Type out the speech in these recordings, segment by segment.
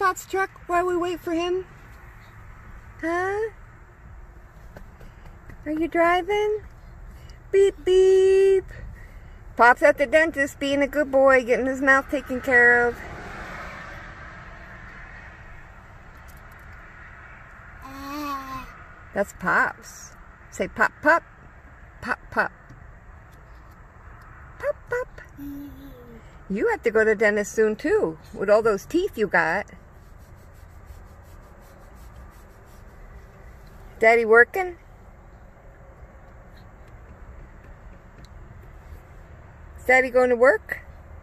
Pop's truck while we wait for him? Huh? Are you driving? Beep, beep. Pop's at the dentist being a good boy, getting his mouth taken care of. That's Pop's. Say pop, pop. Pop, pop. Pop, pop. You have to go to the dentist soon, too, with all those teeth you got. Daddy working? Is Daddy going to work?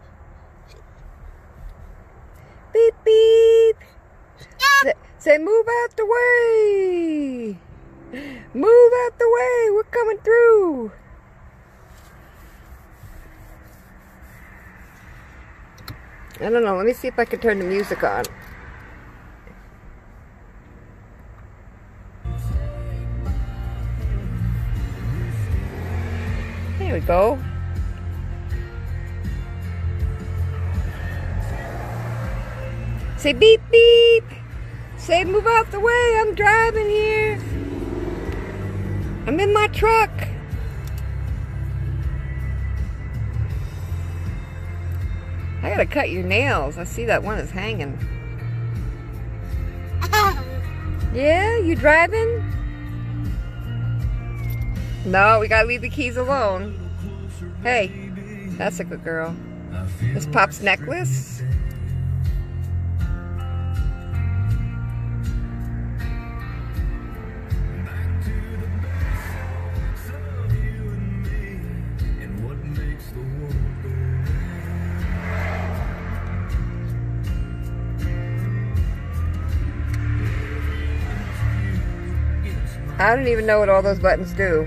Beep, beep. Say, move out the way. Move out the way. We're coming through. I don't know. Let me see if I can turn the music on. There we go. Say beep, beep. Say move out the way. I'm driving here. I'm in my truck. I gotta cut your nails. I see that one is hanging. Yeah, you driving? No, we gotta leave the keys alone. Hey, that's a good girl. This Pop's necklace. I don't even know what all those buttons do.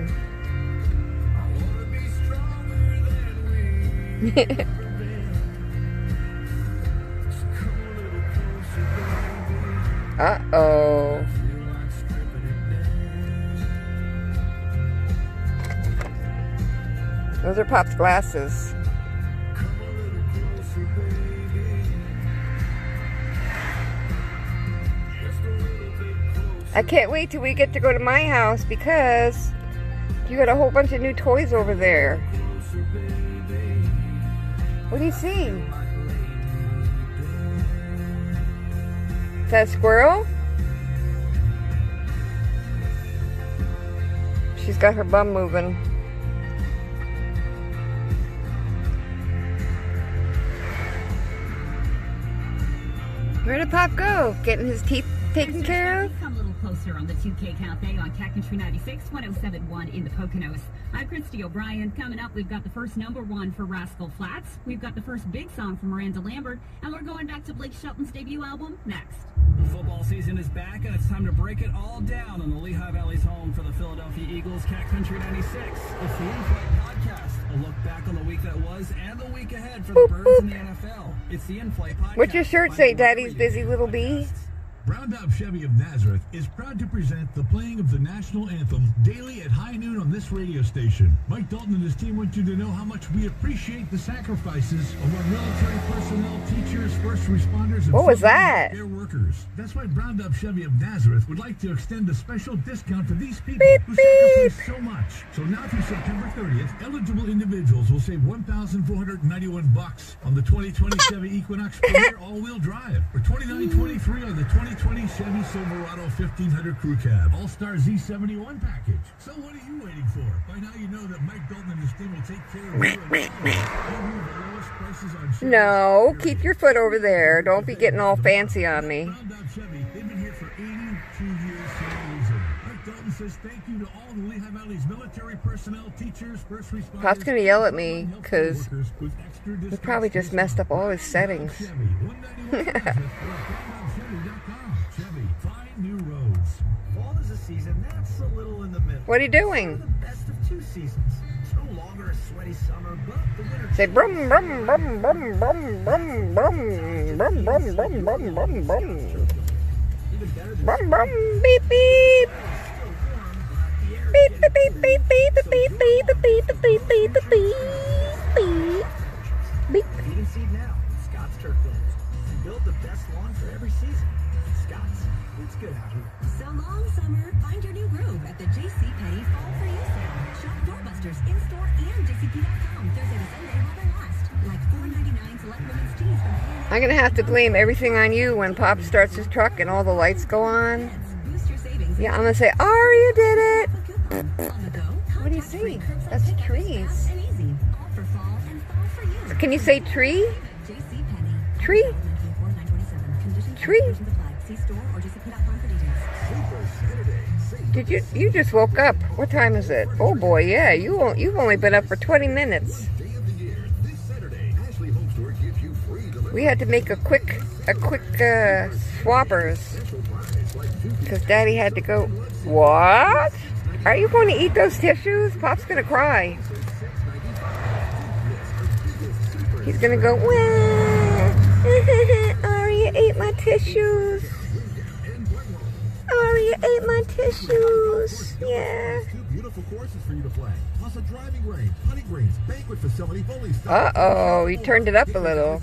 Uh-oh. Those are Pop's glasses. I can't wait till we get to go to my house because you got a whole bunch of new toys over there. What do you see? Is that a squirrel? She's got her bum moving. Where did Pop go? Getting his teeth taken care of? Come a little closer on the 2K Cafe on Cat Country 96, 1071 in the Poconos. I'm Christy O'Brien. Coming up, we've got the first #1 for Rascal Flatts. We've got the first big song from Miranda Lambert. And we're going back to Blake Shelton's debut album next. The football season is back, and it's time to break it all down on the Lehigh Valley's home for the Philadelphia Eagles, Cat Country 96. It's the In-Flight Podcast, a look back on the week that was and the week ahead for the Birds in the NFL. It's the In-Flight Podcast. What's your shirt say, Daddy's busy little bee? Brown Dog Chevy of Nazareth is proud to present the playing of the national anthem daily at high noon on this radio station. Mike Dalton and his team want you to know how much we appreciate the sacrifices of our military personnel, teachers, first responders, and what was that? Their workers. That's why Brown Dog Chevy of Nazareth would like to extend a special discount for these people who sacrifice so much. So now through September 30th, eligible individuals will save $1,491 on the 2020 Chevy Equinox Premier all-wheel drive, or $29.23 on the 2020 Chevy Silverado 1500 Crew Cab All-Star Z71 package. So what are you waiting for? By now you know that Mike Dalton and his team will take care of you. No, keep your foot over there. Don't be getting all fancy on me. They've been here for 82 years for a reason. Mike Dalton says thank you to all the Lehigh Valley's military personnel, teachers, first responders. Pop's gonna yell at me because he probably just messed up all his settings. New roads. Fall is a season that's a little in the middle. What are you doing? The best of two seasons. It's no longer a sweaty summer, but the winter. Say brum brum brum brum brum brum brum brum brum brum brum brum brum. Brum brum beep beep. Beep beep beep beep beep beep beep beep beep beep beep beep beep. Seed and seed now. Scott's Turf Builders. We build the best lawn for every season. Let's get out here. So long, summer. Find your new groove at the JCPenney Fall For You sale. Shop doorbusters in-store and jcp.com Thursday to Sunday while they last. Like $4.99 select women's tees from I'm going to have to blame everything on you when Pop starts his truck and all the lights go on. Boost your savings. Yeah, I'm going to say, Aria did it. On the go. What do you see? That's trees. And easy. All for fall and fall for you. Can you say tree? JCPenney. Tree? Conditions Tree? apply. See store or jcp.com for details. Did you just woke up? What time is it? Oh boy, yeah. You've only been up for 20 minutes. We had to make a quick swappers because Daddy had to go. What? Are you going to eat those tissues? Pop's gonna cry. He's gonna go. Well, Aria ate my tissues. Aria ate my tissues. Yeah. Two beautiful courses for you to play. Plus a driving range, hunting greens, banquet facility, bowling style. Uh-oh, he turned it up a little.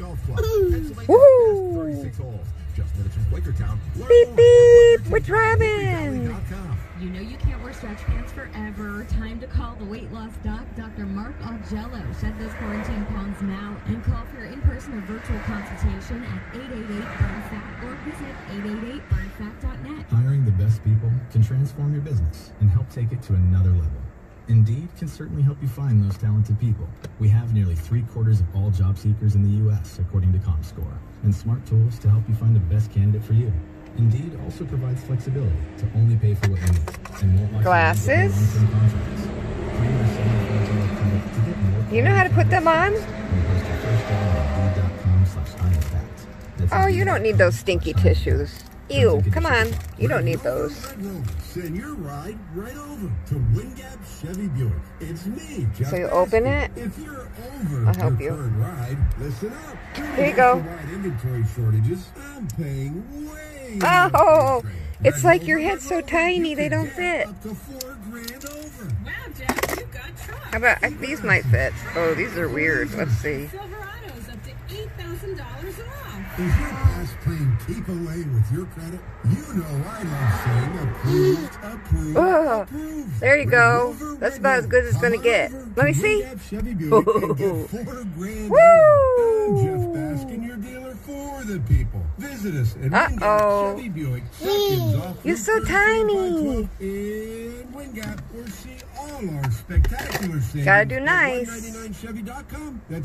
Woohoo! 36 holes. Just minutes from Quakertown. Beep, beep, we're driving. You know you can't wear stretch pants forever. Time to call the weight loss doc, Dr. Mark Algello. Shed those quarantine pounds now and call for your in-person or virtual consultation at 888-BURN-FAT or visit 888burnfat.net. Hiring the best people can transform your business and help take it to another level. Indeed can certainly help you find those talented people. We have nearly 3/4 of all job seekers in the U.S., according to ComScore, and smart tools to help you find the best candidate for you. Indeed also provides flexibility to only pay for what you need and won't lock Glasses? you into long-term contracts. Claim your 7 credit to get more. You know how to put them on? And post your first job on Indeed.com/IFACT. That's Oh, you don't need those stinky tissues. Ew, come on. You don't need those. Send your ride right over to Wingap Chevy Buick. It's me, Jeff. So you open it? If you're over I'll help your you. current ride, listen up. Here you go. Wide inventory shortages. I'm paying way Oh, more. it's like your head's so tiny they don't fit. Up to $4,000 over. Wow, Jeff, you got trucks. How about, these might fit. Oh, these are weird. Let's see. Silverado's up to $8,000 off. Is your past playing keep away with your credit? You know I love saying approved, approved, Oh, approved. there you Red go. Rover, That's Red about as good as it's Rover. gonna get. Come on Let me over see. to Wingap Chevy Buick and get $4,000 Woo! over. I'm Jeff Baskin, your dealer for the people. Visit us at Uh-oh. Wingap Chevy Buick. Seconds off You're Route so 35 tiny. in Wingap, or see all our spectacular savings. Gotta do at nice. 199chevy.com. That's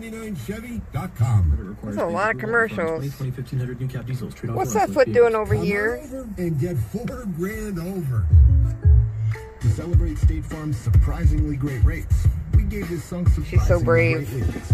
199chevy.com. There's a lot of commercials. 1500 new cab diesels. What's that foot doing over Come here? over and get $4,000 over. To celebrate State Farm's surprisingly great rates, we gave this song She's so brave. great lyrics.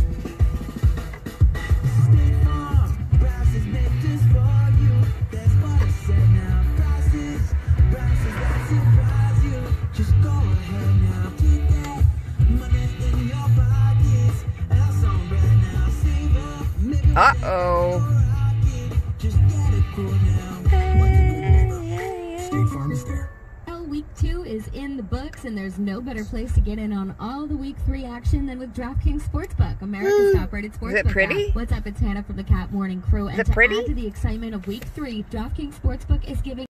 Uh-oh. State Farm is there. Well, week 2 is in the books, and there's no better place to get in on all the week 3 action than with DraftKings Sportsbook, America's top-rated sportsbook. Is it pretty? App. What's up? It's Hannah from the Cat Morning Crew, and it to pretty? add to the excitement of week 3, DraftKings Sportsbook is giving